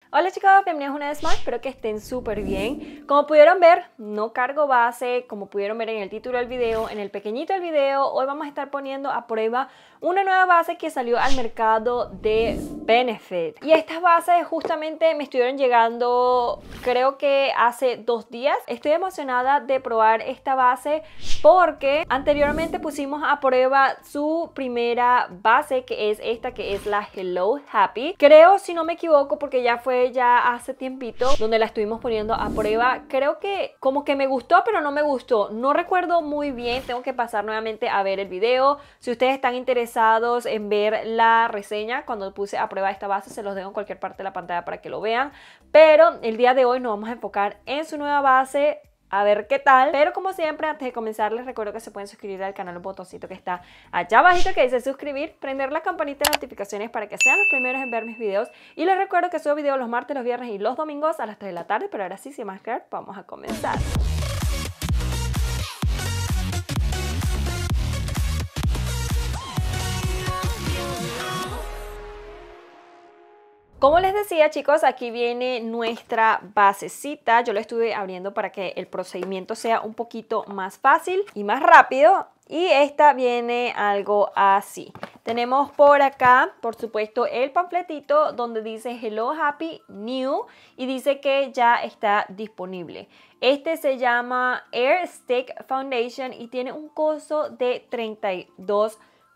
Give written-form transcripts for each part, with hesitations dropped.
Hola chicos, bienvenidos una vez más, espero que estén súper bien. Como pudieron ver, no cargo base, como pudieron ver en el título del video, en el pequeñito del video, hoy vamos a estar poniendo a prueba una nueva base que salió al mercado de Benefit. Y estas bases justamente me estuvieron llegando, creo que hace 2 días. Estoy emocionada de probar esta base porque anteriormente pusimos a prueba su primera base, que es esta, que es la Hello Happy. Creo, si no me equivoco, porque ya fue hace tiempito donde la estuvimos poniendo a prueba. Creo que como que me gustó, pero no me gustó. No recuerdo muy bien, tengo que pasar nuevamente a ver el video. Si ustedes están interesados en ver la reseña cuando puse a prueba esta base, se los dejo en cualquier parte de la pantalla para que lo vean. Pero el día de hoy nos vamos a enfocar en su nueva base, a ver qué tal. Pero como siempre, antes de comenzar les recuerdo que se pueden suscribir al canal, el botoncito que está allá abajito que dice suscribir, prender la campanita de notificaciones para que sean los primeros en ver mis videos. Y les recuerdo que subo videos los martes, los viernes y los domingos a las 3 de la tarde. Pero ahora sí, sin más que ver, vamos a comenzar. Como les decía, chicos, aquí viene nuestra basecita. Yo lo estuve abriendo para que el procedimiento sea un poquito más fácil y más rápido. Y esta viene algo así. Tenemos por acá, por supuesto, el panfletito donde dice Hello Happy New y dice que ya está disponible. Este se llama Air Stick Foundation y tiene un costo de $32.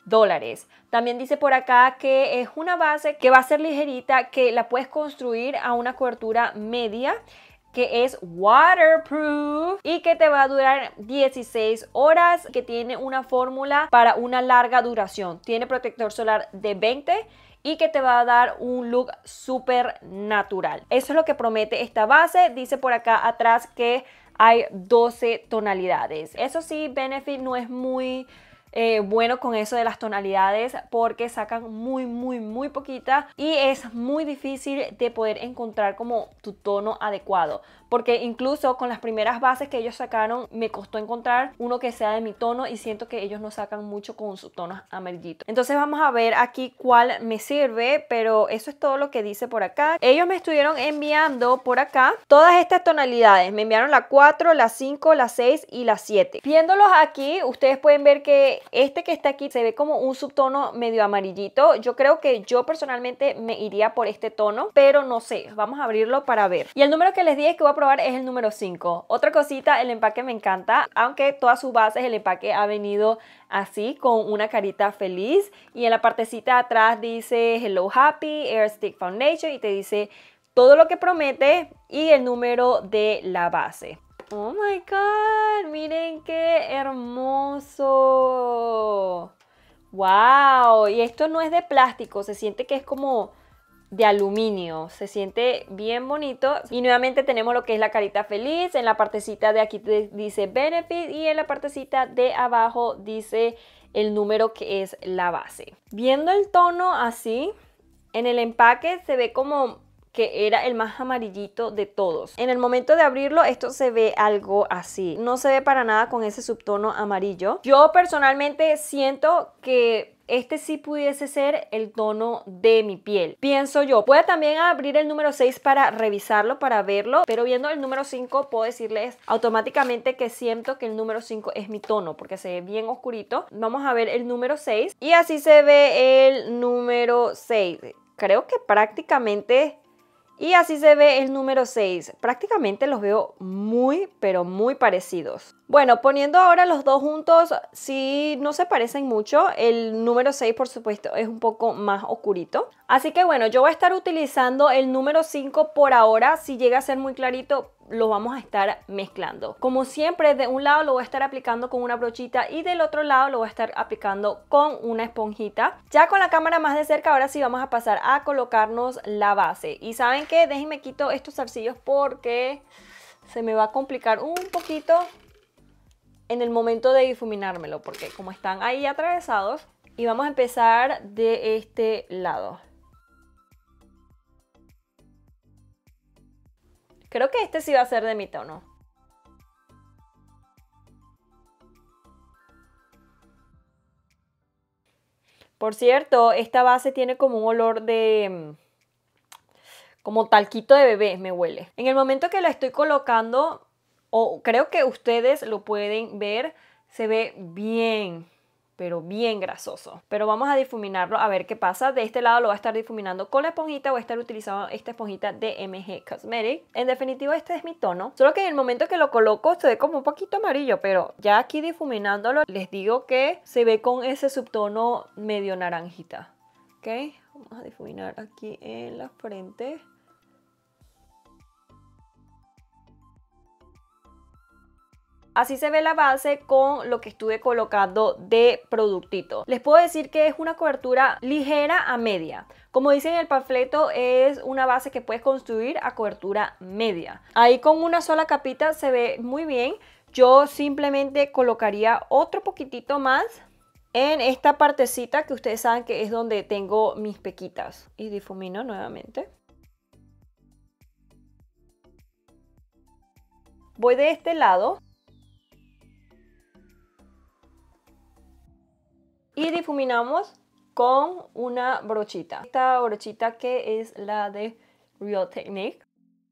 También dice por acá que es una base que va a ser ligerita, que la puedes construir a una cobertura media, que es waterproof y que te va a durar 16 horas, que tiene una fórmula para una larga duración. Tiene protector solar de 20 y que te va a dar un look súper natural. Eso es lo que promete esta base. Dice por acá atrás que hay 12 tonalidades. Eso sí, Benefit no es muy bueno con eso de las tonalidades porque sacan muy poquita y es muy difícil de poder encontrar como tu tono adecuado, porque incluso con las primeras bases que ellos sacaron me costó encontrar uno que sea de mi tono y siento que ellos no sacan mucho con sus tonos amarillitos. Entonces vamos a ver aquí cuál me sirve, pero eso es todo lo que dice por acá. Ellos me estuvieron enviando por acá todas estas tonalidades, me enviaron la 4, la 5, la 6 y la 7. Viéndolos aquí, ustedes pueden ver que este que está aquí se ve como un subtono medio amarillito. Yo creo que yo personalmente me iría por este tono, pero no sé, vamos a abrirlo para ver. Y el número que les dije que voy a probar es el número 5. Otra cosita, el empaque me encanta, aunque todas sus bases el empaque ha venido así con una carita feliz y en la partecita de atrás dice Hello Happy Air Stick Foundation y te dice todo lo que promete y el número de la base. Oh my god, miren qué hermoso. Wow, y esto no es de plástico, se siente que es como de aluminio, se siente bien bonito. Y nuevamente tenemos lo que es la carita feliz. En la partecita de aquí dice Benefit y en la partecita de abajo dice el número que es la base. Viendo el tono así, en el empaque se ve como que era el más amarillito de todos. En el momento de abrirlo esto se ve algo así, no se ve para nada con ese subtono amarillo. Yo personalmente siento que este sí pudiese ser el tono de mi piel, pienso yo. Puedo también abrir el número 6 para revisarlo, para verlo, pero viendo el número 5 puedo decirles automáticamente que siento que el número 5 es mi tono porque se ve bien oscurito. Vamos a ver el número 6 y así se ve el número 6. Creo que prácticamente... Y así se ve el número 6. Prácticamente los veo muy, pero muy parecidos. Bueno, poniendo ahora los dos juntos, sí no se parecen mucho. El número 6, por supuesto, es un poco más oscurito. Así que bueno, yo voy a estar utilizando el número 5 por ahora. Si llega a ser muy clarito, lo vamos a estar mezclando. Como siempre, de un lado lo voy a estar aplicando con una brochita y del otro lado lo voy a estar aplicando con una esponjita. Ya con la cámara más de cerca, ahora sí vamos a pasar a colocarnos la base. Y ¿saben qué? Déjenme quito estos zarcillos porque se me va a complicar un poquito en el momento de difuminármelo, porque como están ahí atravesados. Y vamos a empezar de este lado. Creo que este sí va a ser de mi tono. Por cierto, esta base tiene como un olor de como talquito de bebé me huele. En el momento que la estoy colocando, o creo que ustedes lo pueden ver, se ve bien, pero bien grasoso. Pero vamos a difuminarlo a ver qué pasa. De este lado lo voy a estar difuminando con la esponjita. Voy a estar utilizando esta esponjita de MG Cosmetics. En definitiva, este es mi tono. Solo que en el momento que lo coloco se ve como un poquito amarillo, pero ya aquí difuminándolo les digo que se ve con ese subtono medio naranjita. ¿Ok? Vamos a difuminar aquí en la frente. Así se ve la base con lo que estuve colocando de productito. Les puedo decir que es una cobertura ligera a media. Como dice en el panfleto, es una base que puedes construir a cobertura media. Ahí con una sola capita se ve muy bien. Yo simplemente colocaría otro poquitito más en esta partecita que ustedes saben que es donde tengo mis pequitas. Y difumino nuevamente. Voy de este lado. Y difuminamos con una brochita. Esta brochita que es la de Real Technique.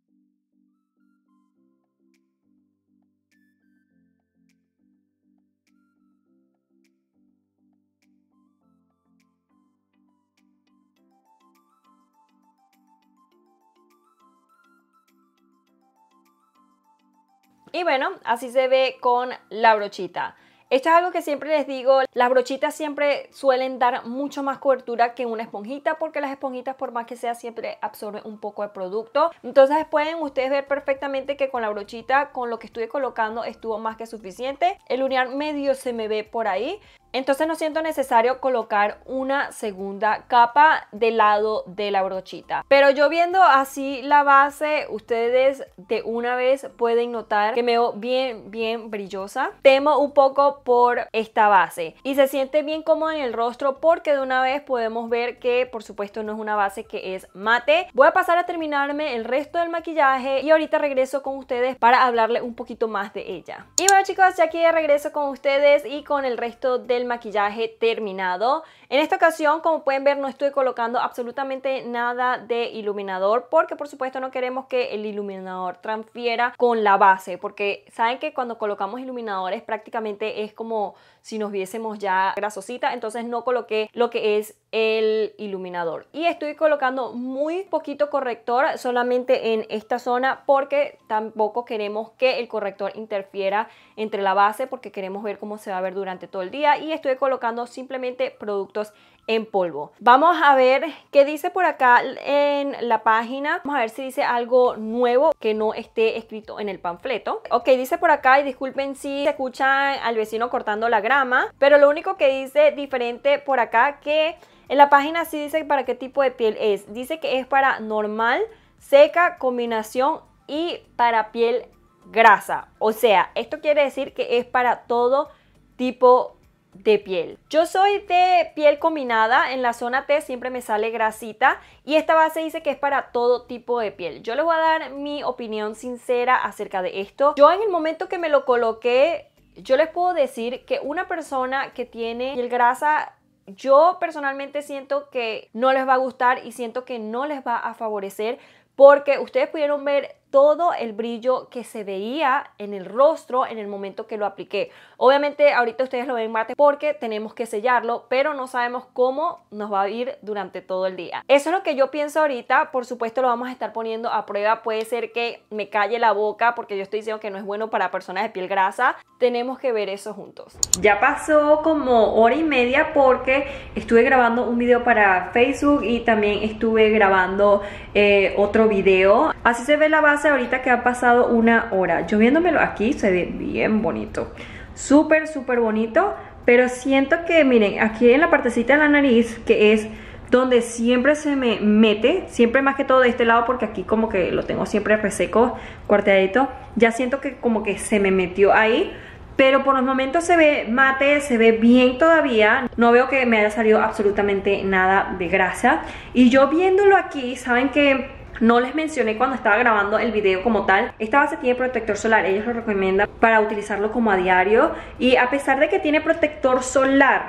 Y bueno, así se ve con la brochita. Esto es algo que siempre les digo, las brochitas siempre suelen dar mucho más cobertura que una esponjita porque las esponjitas, por más que sea, siempre absorben un poco de producto. Entonces pueden ustedes ver perfectamente que con la brochita, con lo que estuve colocando, estuvo más que suficiente. El lunar medio se me ve por ahí. Entonces no siento necesario colocar una segunda capa del lado de la brochita. Pero yo viendo así la base, ustedes de una vez pueden notar que me veo bien brillosa. Temo un poco por esta base y se siente bien cómoda en el rostro porque de una vez podemos ver que por supuesto no es una base que es mate. Voy a pasar a terminarme el resto del maquillaje y ahorita regreso con ustedes para hablarle un poquito más de ella. Y bueno chicos, ya aquí de regreso con ustedes y con el resto del maquillaje terminado. En esta ocasión, como pueden ver, no estoy colocando absolutamente nada de iluminador porque por supuesto no queremos que el iluminador transfiera con la base, porque saben que cuando colocamos iluminadores prácticamente es como si nos viésemos ya grasosita. Entonces no coloqué lo que es el iluminador y estoy colocando muy poquito corrector solamente en esta zona porque tampoco queremos que el corrector interfiera entre la base porque queremos ver cómo se va a ver durante todo el día y estoy colocando simplemente productos en polvo. Vamos a ver qué dice por acá en la página. Vamos a ver si dice algo nuevo que no esté escrito en el panfleto. Ok, dice por acá, y disculpen si se escuchan al vecino cortando la grama, pero lo único que dice diferente por acá, que en la página sí dice para qué tipo de piel es. Dice que es para normal, seca, combinación y para piel grasa. O sea, esto quiere decir que es para todo tipo de piel. Yo soy de piel combinada, en la zona T siempre me sale grasita y esta base dice que es para todo tipo de piel. Yo les voy a dar mi opinión sincera acerca de esto. Yo en el momento que me lo coloqué, yo les puedo decir que una persona que tiene piel grasa, yo personalmente siento que no les va a gustar y siento que no les va a favorecer porque ustedes pudieron ver todo el brillo que se veía en el rostro en el momento que lo apliqué. Obviamente ahorita ustedes lo ven mate porque tenemos que sellarlo, pero no sabemos cómo nos va a ir durante todo el día. Eso es lo que yo pienso ahorita. Por supuesto lo vamos a estar poniendo a prueba. Puede ser que me calle la boca porque yo estoy diciendo que no es bueno para personas de piel grasa. Tenemos que ver eso juntos. Ya pasó como hora y media porque estuve grabando un video para Facebook y también estuve grabando otro video. Así se ve la base ahorita que ha pasado una hora. Yo viéndomelo aquí se ve bien bonito, súper bonito, pero siento que miren aquí en la partecita de la nariz, que es donde siempre se me mete, siempre más que todo de este lado porque aquí como que lo tengo siempre reseco, cuarteadito, ya siento que como que se me metió ahí. Pero por los momentos se ve mate, se ve bien todavía. No veo que me haya salido absolutamente nada de grasa. Y yo viéndolo aquí, saben que no les mencioné cuando estaba grabando el video como tal. Esta base tiene protector solar, ellos lo recomiendan para utilizarlo como a diario. Y a pesar de que tiene protector solar,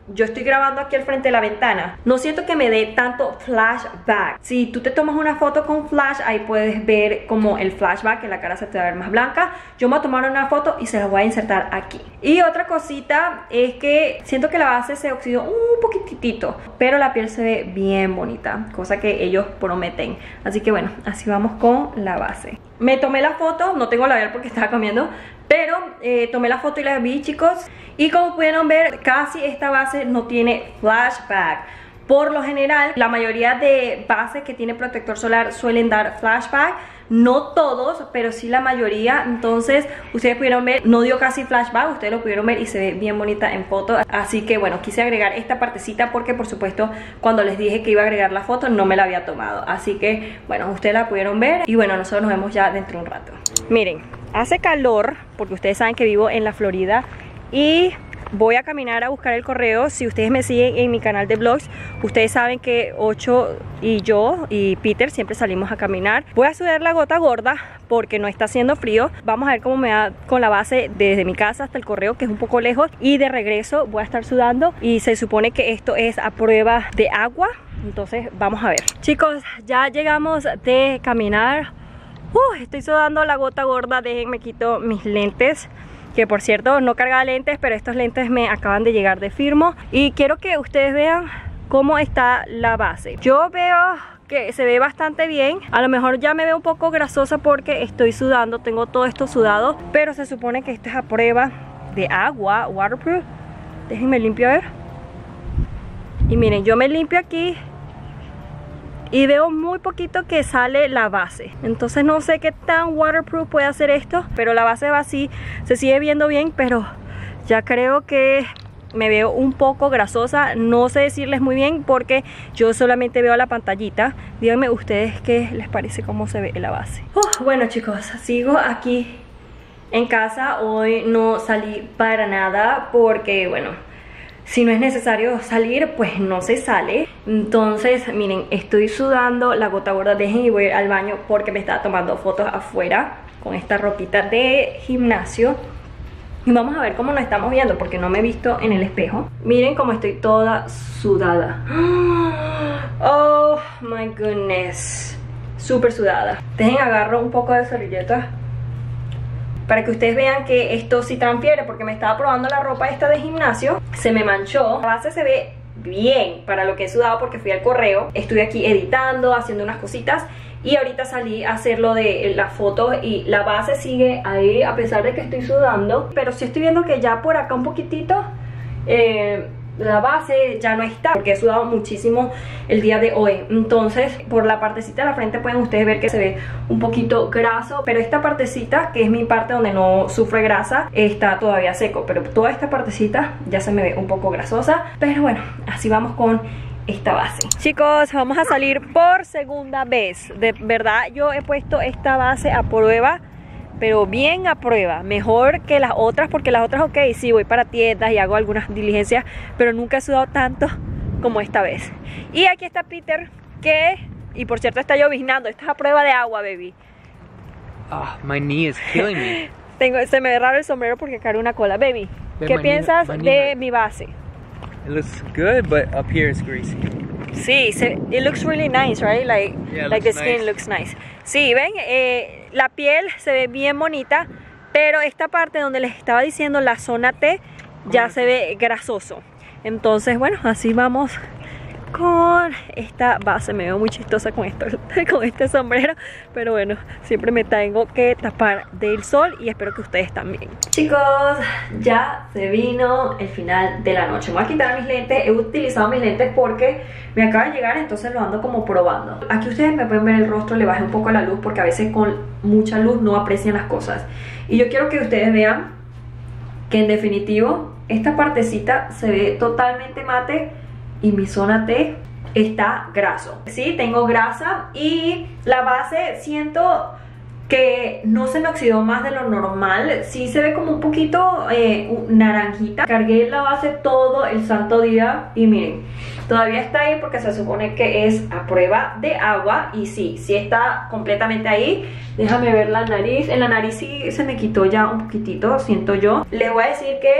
yo estoy grabando aquí al frente de la ventana, no siento que me dé tanto flashback. Si tú te tomas una foto con flash, ahí puedes ver como el flashback, que la cara se te va a ver más blanca. Yo me voy a tomar una foto y se la voy a insertar aquí. Y otra cosita es que siento que la base se oxidó un poquitito, pero la piel se ve bien bonita, cosa que ellos prometen. Así que bueno, así vamos con la base. Me tomé la foto, no tengo labial porque estaba comiendo, pero tomé la foto y la vi, chicos. Y como pudieron ver, casi esta base no tiene flashback. Por lo general, la mayoría de bases que tiene protector solar suelen dar flashback. No todos, pero sí la mayoría. Entonces, ustedes pudieron ver, no dio casi flashback. Ustedes lo pudieron ver y se ve bien bonita en foto. Así que bueno, quise agregar esta partecita porque por supuesto cuando les dije que iba a agregar la foto no me la había tomado. Así que bueno, ustedes la pudieron ver. Y bueno, nosotros nos vemos ya dentro de un rato. Miren, hace calor porque ustedes saben que vivo en la Florida y voy a caminar a buscar el correo. Si ustedes me siguen en mi canal de vlogs, ustedes saben que Ocho y yo y Peter siempre salimos a caminar. Voy a sudar la gota gorda porque no está haciendo frío. Vamos a ver cómo me va con la base desde mi casa hasta el correo, que es un poco lejos, y de regreso voy a estar sudando. Y se supone que esto es a prueba de agua, entonces vamos a ver. Chicos, ya llegamos de caminar. Estoy sudando la gota gorda. Déjenme quito mis lentes, que por cierto no cargaba lentes, pero estos lentes me acaban de llegar de Firmo. Y quiero que ustedes vean cómo está la base. Yo veo que se ve bastante bien. A lo mejor ya me veo un poco grasosa porque estoy sudando, tengo todo esto sudado, pero se supone que esto es a prueba de agua, waterproof. Déjenme limpio a ver. Y miren, yo me limpio aquí y veo muy poquito que sale la base. Entonces no sé qué tan waterproof puede hacer esto, pero la base va así, se sigue viendo bien, pero ya creo que me veo un poco grasosa. No sé decirles muy bien porque yo solamente veo la pantallita. Díganme ustedes qué les parece cómo se ve la base. Bueno, chicos, sigo aquí en casa. Hoy no salí para nada porque bueno, si no es necesario salir, pues no se sale. Entonces, miren, estoy sudando la gota gorda. Dejen y voy al baño porque me estaba tomando fotos afuera con esta ropita de gimnasio. Y vamos a ver cómo nos estamos viendo porque no me he visto en el espejo. Miren cómo estoy toda sudada. Oh my goodness, súper sudada. Dejen, agarro un poco de servilleta para que ustedes vean que esto sí transfiere, porque me estaba probando la ropa esta de gimnasio, se me manchó. La base se ve bien para lo que he sudado porque fui al correo, estuve aquí editando, haciendo unas cositas y ahorita salí a hacer lo de las fotos y la base sigue ahí a pesar de que estoy sudando, pero sí estoy viendo que ya por acá un poquitito la base ya no está porque he sudado muchísimo el día de hoy. Entonces por la partecita de la frente pueden ustedes ver que se ve un poquito graso, pero esta partecita, que es mi parte donde no sufre grasa, está todavía seco, pero toda esta partecita ya se me ve un poco grasosa. Pero bueno, así vamos con esta base. Chicos, vamos a salir por segunda vez. De verdad yo he puesto esta base a prueba, pero bien a prueba, mejor que las otras, porque las otras, ok, sí, voy para tiendas y hago algunas diligencias, pero nunca he sudado tanto como esta vez. Y aquí está Peter, que, y por cierto está lloviznando, esta es a prueba de agua, baby. My knee is killing me. Se me ve raro el sombrero porque cargo una cola, baby. ¿Qué piensas de mi base? It looks good, but up here it's greasy. Sí, it looks really nice, right? Like, yeah, like the skin looks nice. Sí, ven, la piel se ve bien bonita, pero esta parte donde les estaba diciendo, la zona T, ya se ve grasoso. Entonces, bueno, así vamos con esta base. Me veo muy chistosa con esto, con este sombrero, pero bueno, siempre me tengo que tapar del sol y espero que ustedes también. Chicos, ya se vino el final de la noche. Me voy a quitar mis lentes. He utilizado mis lentes porque me acaba de llegar, entonces lo ando como probando. Aquí ustedes me pueden ver el rostro, le bajé un poco la luz porque a veces con mucha luz no aprecian las cosas. Y yo quiero que ustedes vean que en definitivo esta partecita se ve totalmente mate y mi zona T está graso. Sí, tengo grasa y la base siento que no se me oxidó más de lo normal. Sí se ve como un poquito naranjita. Cargué la base todo el santo día y miren, todavía está ahí porque se supone que es a prueba de agua. Y sí, sí está completamente ahí. Déjame ver la nariz. En la nariz sí se me quitó ya un poquitito, siento yo. Les voy a decir que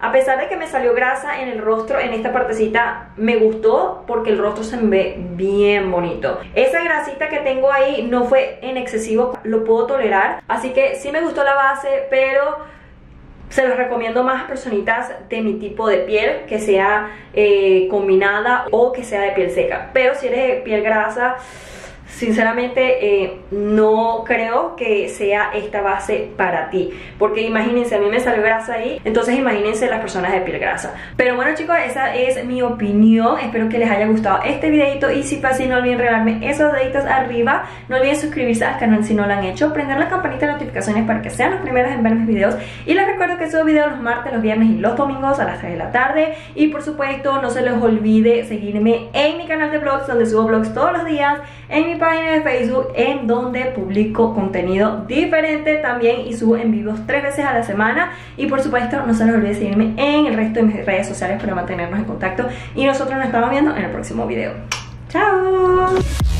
A pesar de que me salió grasa en el rostro, en esta partecita, me gustó porque el rostro se me ve bien bonito. Esa grasita que tengo ahí no fue en excesivo, lo puedo tolerar. Así que sí me gustó la base, pero se los recomiendo más a personitas de mi tipo de piel, que sea combinada o que sea de piel seca. Pero si eres de piel grasa, sinceramente no creo que sea esta base para ti, porque imagínense, a mí me salió grasa ahí, entonces imagínense las personas de piel grasa. Pero bueno chicos, esa es mi opinión. Espero que les haya gustado este videito, y si fue así, no olviden regalarme esos deditos arriba. No olviden suscribirse al canal si no lo han hecho, prender la campanita de notificaciones para que sean los primeros en ver mis videos. Y les recuerdo que subo videos los martes, los viernes y los domingos a las 3 de la tarde. Y por supuesto, no se les olvide seguirme en mi canal de vlogs, donde subo vlogs todos los días, en mi página de Facebook, en donde publico contenido diferente también y subo en vivos 3 veces a la semana. Y por supuesto, no se les olvide seguirme en el resto de mis redes sociales para mantenernos en contacto, y nosotros nos estamos viendo en el próximo video. ¡Chao!